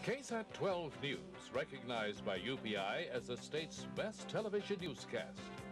Ksat 12 News, recognized by UPI as the state's best television newscast.